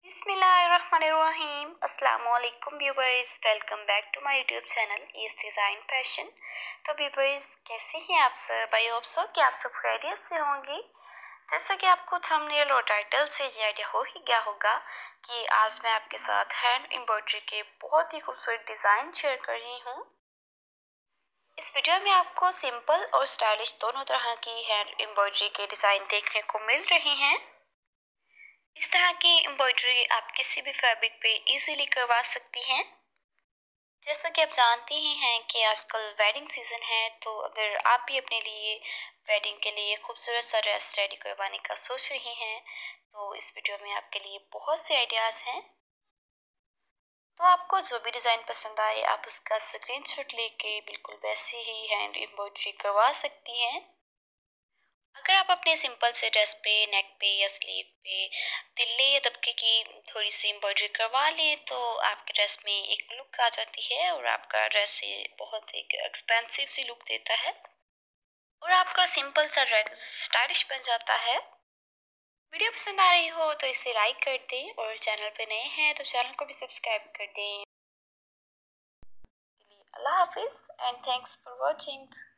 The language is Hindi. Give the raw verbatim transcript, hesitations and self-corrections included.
बिस्मिल्लाहिर्रहमानिर्रहीम। अस्सलाम वालेकुम viewers, welcome back to my YouTube channel Easy Design Fashion. तो व्यूवर्स, कैसे हैं आप सब? आई होप सो कि आप सब खैरियत से होंगे। जैसा कि आपको थंबनेल और टाइटल से ये आइडिया हो ही गया होगा कि आज मैं आपके साथ हैंड एम्ब्रॉयडरी के बहुत ही खूबसूरत डिज़ाइन शेयर कर रही हूँ। इस वीडियो में आपको सिंपल और स्टाइलिश दोनों तरह की हैंड एम्ब्रॉयडरी के डिज़ाइन देखने को मिल रहे हैं। इस तरह की एम्ब्रॉयडरी आप किसी भी फैब्रिक पे इजीली करवा सकती हैं। जैसा कि आप जानते ही हैं कि आजकल वेडिंग सीजन है, तो अगर आप भी अपने लिए वेडिंग के लिए खूबसूरत सा ड्रेस रेडी करवाने का सोच रही हैं, तो इस वीडियो में आपके लिए बहुत से आइडियाज़ हैं। तो आपको जो भी डिज़ाइन पसंद आए आप उसका स्क्रीनशॉट लेके बिल्कुल वैसे ही हैंड एम्ब्रॉयडरी करवा सकती हैं। अगर आप अपने सिंपल से ड्रेस पे, नेक पे या स्लीव पे तिल्ले या दबके की थोड़ी सी एम्ब्रॉयडरी करवा लें, तो आपके ड्रेस में एक लुक आ जाती है और आपका ड्रेस बहुत एक एक्सपेंसिव सी लुक देता है और आपका सिंपल सा ड्रेस स्टाइलिश बन जाता है। वीडियो पसंद आ रही हो तो इसे लाइक कर दें और चैनल पे नए हैं तो चैनल को भी सब्सक्राइब कर दें। अल्लाह हाफिज़ एंड थैंक्स फॉर वॉचिंग।